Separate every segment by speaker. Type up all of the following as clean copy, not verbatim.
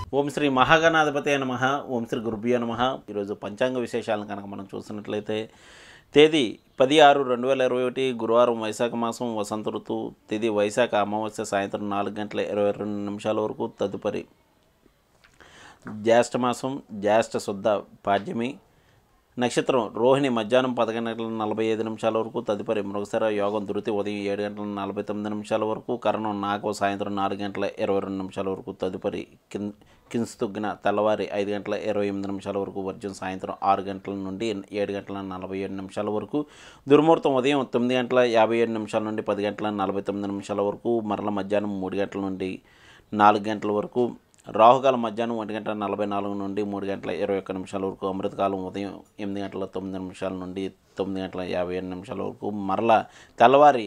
Speaker 1: ఓం శ్రీ మహాగణాధిపతయ నమః. ఓం శ్రీ గురుభ్యో నమః. ఈరోజు పంచాంగ విశేషాలను కనుక మనం చూసినట్లయితే తేదీ 10/6/2021 గురువారం వైశాఖ మాసం వసంత ఋతువు. తేదీ వైశాఖ అమావాస్య సాయంత్రం 4:22 వరకు. తదుపరి జ్యేష్ఠ మాసం జ్యేష్ఠ శుద్ధ పాడ్యమి. నక్షత్రం రోహిణి మధ్యాహ్నం 11:45 వరకు. తదుపరి మృగశిర యోగం ధృతి ఉదయం 7:49 వరకు. కరణం నాగం సాయంత్రం 4:22 వరకు. తదుపరి కింస్తుగ్న తెల్లవారి 5:28 వరకు. వర్జం సాయంత్రం 6 గంటల నుండి 7:47 వరకు. దుర్ముహూర్తం ఉదయం 9:57 నుండి 10:49 వరకు. మరల మధ్యాహ్నం 3 గంటల నుండి 4 గంటల వరకు. రాహుకాలం మధ్యాహ్నం 1:44 నుండి 3:21 వరకు. అమృతకాలం ఉదయం 8:09 నుండి 9:57 వరకు. మరలా తెల్లవారి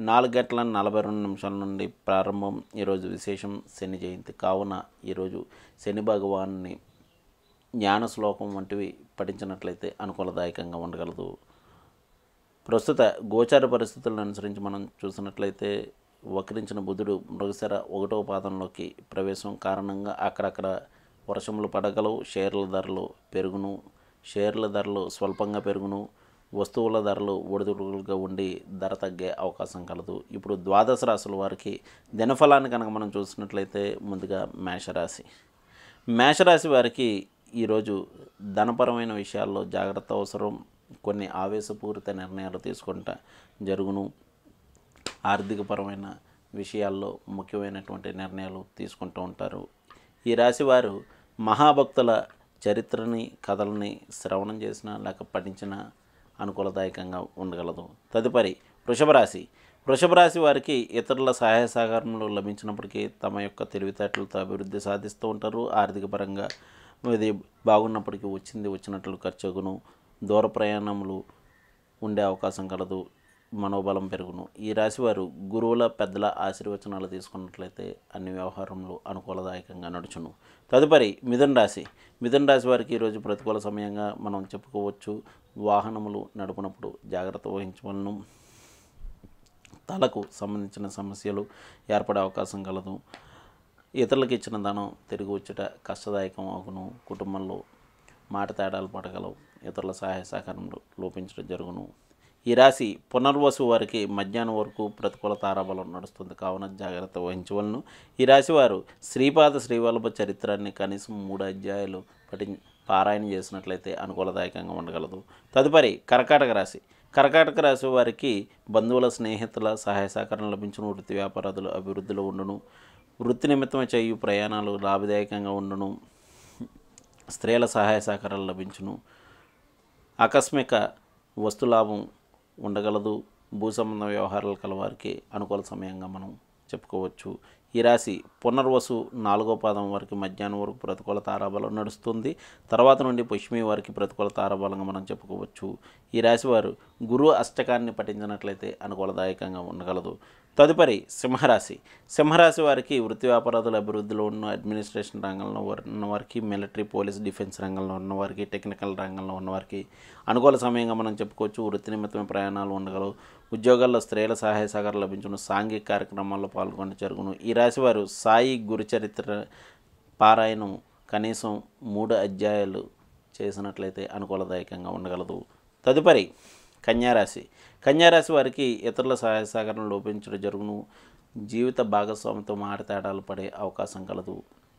Speaker 1: 4:42 నుండి ప్రారంభం. ఈరోజు విశేషం శని జయంతి కావున ఈరోజు శని భగవాన్ని జ్ఞాన శ్లోకం వంటివి పఠించినట్లయితే అనుకూలదాయకంగా ఉండగలదు. ప్రస్తుత గోచార పరిస్థితులను అనుసరించి మనం చూసినట్లయితే వక్రించిన బుధుడు మృగశిర 1వ పాదంలోకి ప్రవేశం కారణంగా అక్కడక్కడ వర్షములు పడగలవు. షేర్ల ధరలు పెరుగును. షేర్ల ధరలు స్వల్పంగా పెరుగును. వస్తువుల ధరలు ఒడిదుడుకులుగా ఉండి ధర తగ్గే అవకాశం కలదు. ఇప్పుడు ద్వాదశ రాశుల వారికి దినఫలాన్ని కనుక మనం చూసినట్లయితే ముందుగా మేషరాశి. మేషరాశి వారికి ఈరోజు ధనపరమైన విషయాల్లో జాగ్రత్త అవసరం. కొన్ని ఆవేశపూరిత నిర్ణయాలు తీసుకుంటా జరుగును. ఆర్థికపరమైన విషయాల్లో ముఖ్యమైనటువంటి నిర్ణయాలు తీసుకుంటూ ఉంటారు. ఈ రాశివారు మహాభక్తుల చరిత్రని కథలని శ్రవణం చేసినా లేక పఠించినా అనుకూలదాయకంగా ఉండగలదు. తదుపరి వృషభ రాశి. వృషభ రాశి వారికి ఇతరుల సహాయ సహకారములు లభించినప్పటికీ తమ యొక్క తెలివితేటలతో అభివృద్ధి సాధిస్తూ ఉంటారు. ఆర్థిక పరంగా ఇది బాగున్నప్పటికీ వచ్చినట్లు ఖర్చుగును. దూర ప్రయాణములు ఉండే అవకాశం కలదు. మనోబలం పెరుగును. ఈ రాశివారు గురువుల పెద్దల ఆశీర్వచనాలు తీసుకున్నట్లయితే అన్ని వ్యవహారంలో అనుకూలదాయకంగా నడుచును. తదుపరి మిథున రాశి. మిథున రాశి వారికి ఈరోజు ప్రతికూల సమయంగా మనం చెప్పుకోవచ్చు. వాహనములు నడుపునప్పుడు జాగ్రత్త వహించవలను. తలకు సంబంధించిన సమస్యలు ఏర్పడే అవకాశం కలదు. ఇతరులకు ఇచ్చిన ధనం తిరిగి వచ్చుట కష్టదాయకం అగును. కుటుంబంలో మాట తేడాలు పడగలవు. ఇతరుల సహాయ సహకారంలో లోపించడం జరుగును. ఈ రాశి పునర్వసు వారికి మధ్యాహ్నం వరకు ప్రతికూల తారాబలం నడుస్తుంది కావున జాగ్రత్త వహించవలను. ఈ రాశి వారు శ్రీపాద శ్రీవల్లభ చరిత్రాన్ని కనీసం 3 అధ్యాయాలు పారాయణ చేసినట్లయితే అనుకూలదాయకంగా ఉండగలదు. తదుపరి కర్కాటక రాశి. కర్కాటక రాశి వారికి బంధువుల స్నేహితుల సహాయ సహకారం లభించును. వృత్తి వ్యాపారాదులు అభివృద్ధిలో ఉండును. వృత్తి నిమిత్తమే చేయు ప్రయాణాలు లాభదాయకంగా ఉండును. స్త్రీల సహాయ సహకారాలు లభించును. ఆకస్మిక వస్తులాభం ఉండగలదు. భూ సంబంధ వ్యవహారాలు కలవారికి అనుకూల సమయంగా మనం చెప్పుకోవచ్చు. ఈ రాశి పునర్వసు 4వ పాదం వారికి మధ్యాహ్నం వరకు ప్రతికూల తారాబలం నడుస్తుంది. తర్వాత నుండి పుష్మి వారికి ప్రతికూల తారాబలంగా మనం చెప్పుకోవచ్చు. ఈ రాశి వారు గురు అష్టకాన్ని పఠించినట్లయితే అనుకూలదాయకంగా ఉండగలదు. తదుపరి సింహరాశి. సింహరాశి వారికి వృత్తి వ్యాపారాదుల అభివృద్ధిలో ఉన్న అడ్మినిస్ట్రేషన్ రంగంలో ఉన్నవారికి, మిలిటరీ పోలీస్ డిఫెన్స్ రంగంలో ఉన్నవారికి, టెక్నికల్ రంగంలో ఉన్నవారికి అనుకూల సమయంగా మనం చెప్పుకోవచ్చు. వృత్తి నిమిత్తమైన ప్రయాణాలు ఉండగలవు. ఉద్యోగాల్లో స్త్రీల సహాయ సహకారం లభించును. సాంఘిక కార్యక్రమాల్లో పాల్గొని జరుగును. ఈ రాశివారు సాయి గురుచరిత్ర పారాయణం కనీసం 3 అధ్యాయాలు చేసినట్లయితే అనుకూలదాయకంగా ఉండగలదు. తదుపరి కన్యారాశి. కన్యారాశి వారికి ఇతరుల సహాయ సహకారం లోపించడం జరుగును. జీవిత భాగస్వామితో మాట తేడాలు పడే అవకాశం కలదు.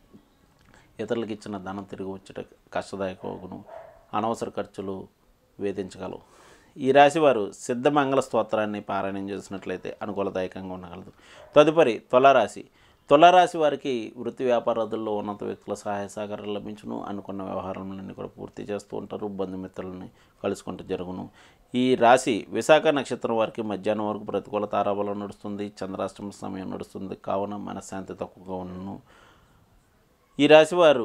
Speaker 1: ఇతరులకు ఇచ్చిన ధనం తిరిగి వచ్చేట కష్టదాయకమగును. అనవసర ఖర్చులు వేధించగలవు. ఈ రాశివారు సిద్ధమంగళ స్తోత్రాన్ని పారాయణం చేసినట్లయితే అనుకూలదాయకంగా ఉండగలదు. తదుపరి తులారాశి. తులారాశి వారికి వృత్తి వ్యాపారాదుల్లో ఉన్నత వ్యక్తుల సహాయ సహకారాలు లభించును. అనుకున్న వ్యవహారాలన్నీ కూడా పూర్తి చేస్తూ ఉంటారు. బంధుమిత్రులని కలుసుకుంటూ జరుగును. ఈ రాశి విశాఖ నక్షత్రం వారికి మధ్యాహ్నం వరకు ప్రతికూల తారాబలం నడుస్తుంది. చంద్రాష్టమ సమయం నడుస్తుంది కావున మనశ్శాంతి తక్కువగా ఉండను. ఈ రాశివారు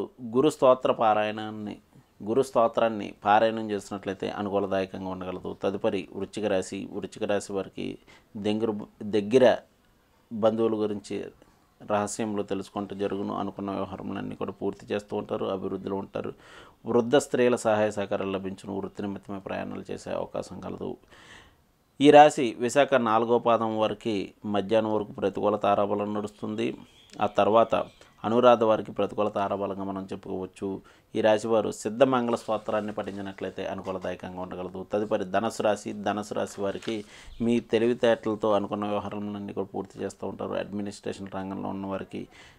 Speaker 1: గురు స్తోత్రాన్ని పారాయణం చేసినట్లయితే అనుకూలదాయకంగా ఉండగలదు. తదుపరి వృశ్చిక రాశి. వృశ్చిక రాశి వారికి దగ్గర బంధువుల గురించి రహస్యంలో తెలుసుకుంటూ జరుగును. అనుకున్న వ్యవహారాలన్నీ కూడా పూర్తి చేస్తూ ఉంటారు. అభివృద్ధిలో ఉంటారు. వృద్ధ స్త్రీల సహాయ సహకారాలు లభించును. వృత్తి నిమిత్తమే ప్రయాణాలు చేసే అవకాశం కలదు. ఈ రాశి విశాఖ 4వ పాదం వారికి మధ్యాహ్నం వరకు ప్రతికూల తారాబలం నడుస్తుంది. ఆ తర్వాత అనురాధ వారికి ప్రతికూల తారాబలంగా మనం చెప్పుకోవచ్చు. ఈ రాశివారు సిద్ధ మంగళ స్తోత్రాన్ని పఠించినట్లయితే అనుకూలదాయకంగా ఉండగలదు. తదుపరి ధనుసు రాశి వారికి మీ తెలివితేటలతో అనుకున్న వ్యవహారాలన్నీ కూడా పూర్తి చేస్తూ ఉంటారు. అడ్మినిస్ట్రేషన్ రంగంలో ఉన్న వారికి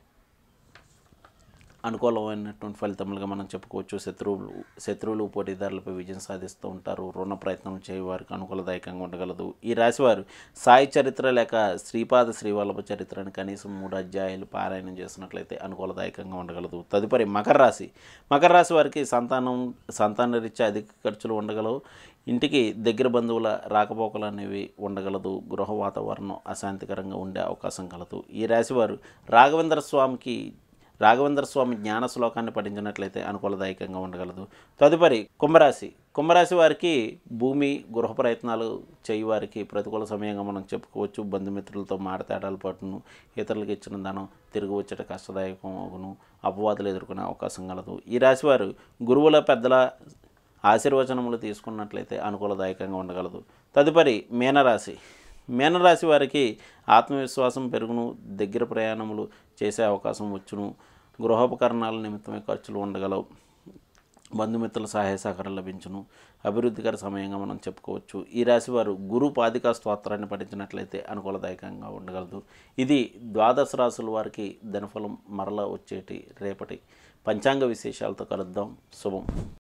Speaker 1: అనుకూలమైనటువంటి ఫలితములుగా మనం చెప్పుకోవచ్చు. శత్రువులు పోటీదారులపై విజయం సాధిస్తూ ఉంటారు. రుణ ప్రయత్నం చేయవారికి అనుకూలదాయకంగా ఉండగలదు. ఈ రాశివారు సాయి చరిత్ర లేక శ్రీపాద శ్రీవల్లభ చరిత్రని కనీసం 3 అధ్యాయాలు పారాయణం చేసినట్లయితే అనుకూలదాయకంగా ఉండగలదు. తదుపరి మకర రాశి వారికి సంతాన రీత్యా అధిక ఖర్చులు ఉండగలవు. ఇంటికి దగ్గర బంధువుల రాకపోకలు అనేవి ఉండగలదు. గృహ వాతావరణం అశాంతికరంగా ఉండే అవకాశం కలదు. ఈ రాశివారు రాఘవేంద్ర స్వామి జ్ఞాన శ్లోకాన్ని పఠించినట్లయితే అనుకూలదాయకంగా ఉండగలదు. తదుపరి కుంభరాశి వారికి భూమి గృహ ప్రయత్నాలు చేయవారికి ప్రతికూల సమయంగా మనం చెప్పుకోవచ్చు. బంధుమిత్రులతో మాటతేడాల పాటును ఇతరులకు ఇచ్చిన ధనం తిరిగి వచ్చేట కష్టదాయకమును అపవాదులు ఎదుర్కొనే అవకాశం కలదు. ఈ రాశివారు గురువుల పెద్దల ఆశీర్వచనములు తీసుకున్నట్లయితే అనుకూలదాయకంగా ఉండగలదు. తదుపరి మీనరాశి వారికి ఆత్మవిశ్వాసం పెరుగును. దగ్గర ప్రయాణములు చేసే అవకాశం వచ్చును. గృహోపకరణాల నిమిత్తమే ఖర్చులు ఉండగలవు. బంధుమిత్రుల సహాయ సహకారం లభించును. అభివృద్ధికర సమయంగా మనం చెప్పుకోవచ్చు. ఈ రాశివారు గురు పాదికా స్తోత్రాన్ని పఠించినట్లయితే అనుకూలదాయకంగా ఉండగలదు. ఇది ద్వాదశ రాశుల వారికి ధనఫలం మరలా వచ్చేటి రేపటి పంచాంగ విశేషాలతో కలుద్దాం. శుభం.